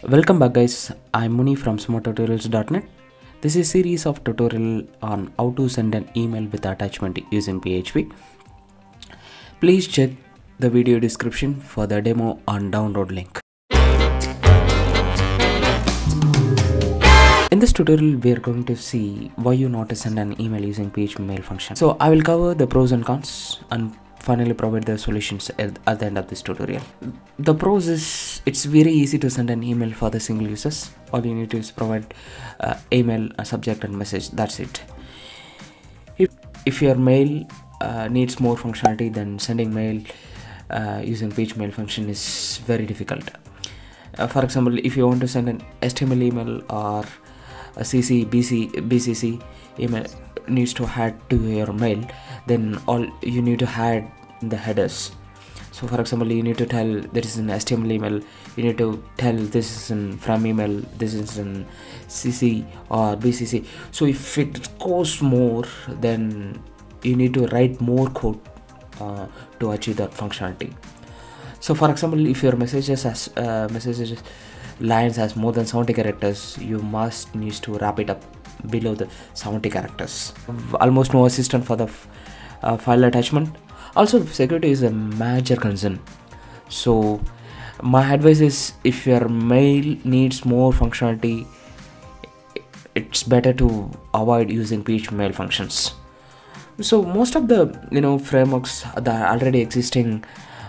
Welcome back guys, I'm Muni from smarttutorials.net. This is a series of tutorial on how to send an email with attachment using PHP. Please check the video description for the demo and download link. In this tutorial, we are going to see why you not to send an email using PHP mail function. So I will cover the pros and cons and finally provide the solutions at the end of this tutorial. The pros is it's very easy to send an email for the single users. All you need to is provide email, a subject and message. That's it. If your mail needs more functionality, then sending mail using PHP mail function is very difficult. For example, if you want to send an HTML email or a BCC email needs to add to your mail, then all you need to add the headers. So for example, you need to tell there is an HTML email, you need to tell this is an from email, this is an CC or BCC. So if it goes more, then you need to write more code to achieve that functionality. So for example, if your messages lines has more than 70 characters, you must need to wrap it up below the 70 characters. Almost no assistant for the file attachment. Also, security is a major concern. So my advice is, if your mail needs more functionality, it's better to avoid using PHP mail functions. So most of the frameworks that are already existing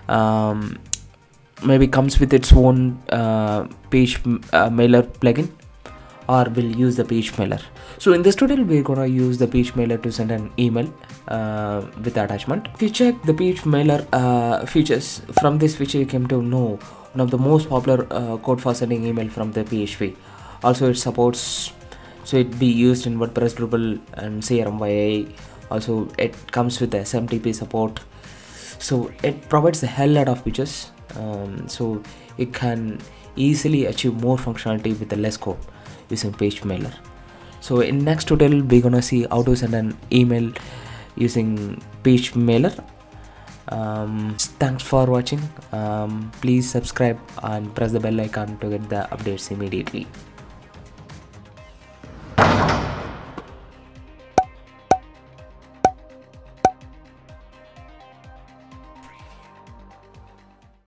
maybe comes with its own PHP mailer plugin, or will use the PHP mailer. So in this tutorial, we're gonna use the PHP mailer to send an email with attachment. If you check the PHP mailer features, from this feature you came to know one of the most popular code for sending email from the PHP. Also it supports, so it be used in WordPress, Drupal and CRM. Also it comes with the SMTP support. So it provides a hell lot of features. So it can easily achieve more functionality with the less code using PHP mailer. So in next tutorial, we're gonna see how to send an email using PHP mailer. Thanks for watching. Please subscribe and press the bell icon to get the updates immediately.